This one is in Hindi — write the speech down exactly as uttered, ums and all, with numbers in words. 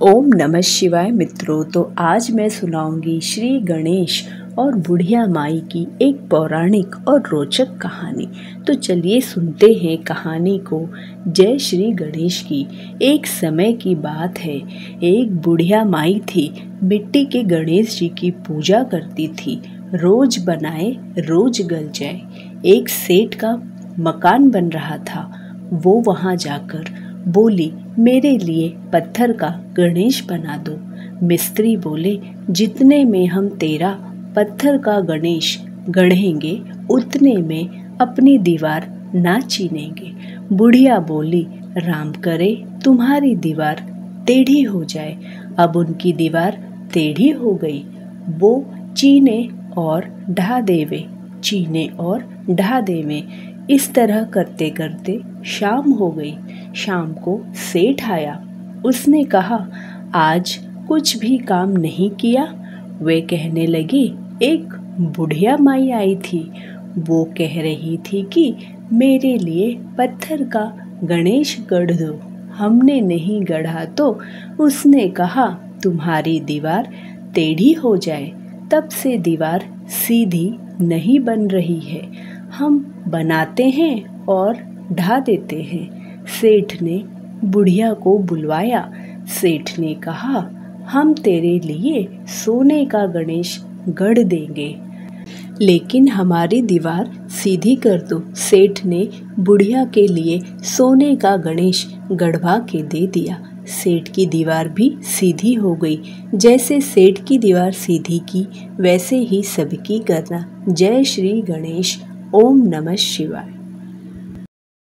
ओम नमः शिवाय मित्रों। तो आज मैं सुनाऊंगी श्री गणेश और बुढ़िया माई की एक पौराणिक और रोचक कहानी। तो चलिए सुनते हैं कहानी को। जय श्री गणेश की। एक समय की बात है, एक बुढ़िया माई थी, मिट्टी के गणेश जी की पूजा करती थी। रोज बनाए रोज गल जाए। एक सेठ का मकान बन रहा था। वो वहाँ जाकर बोली, मेरे लिए पत्थर का गणेश बना दो। मिस्त्री बोले, जितने में हम तेरा पत्थर का गणेश गढ़ेंगे उतने में अपनी दीवार ना चीनेंगे। बुढ़िया बोली, राम करे तुम्हारी दीवार टेढ़ी हो जाए। अब उनकी दीवार टेढ़ी हो गई। वो चीने और ढा देवे, चीने और ढा देवे। इस तरह करते करते शाम हो गई। शाम को सेठ आया। उसने कहा, आज कुछ भी काम नहीं किया। वे कहने लगी, एक बुढ़िया माई आई थी। वो कह रही थी कि मेरे लिए पत्थर का गणेश गढ़ दो। हमने नहीं गढ़ा तो उसने कहा, तुम्हारी दीवार टेढ़ी हो जाए। तब से दीवार सीधी नहीं बन रही है। हम बनाते हैं और ढा देते हैं। सेठ ने बुढ़िया को बुलवाया। सेठ ने कहा, हम तेरे लिए सोने का गणेश गढ़ देंगे, लेकिन हमारी दीवार सीधी कर दो। सेठ ने बुढ़िया के लिए सोने का गणेश गढ़वा के दे दिया। सेठ की दीवार भी सीधी हो गई। जैसे सेठ की दीवार सीधी की, वैसे ही सबकी करना। जय श्री गणेश। ओम नमः शिवाय।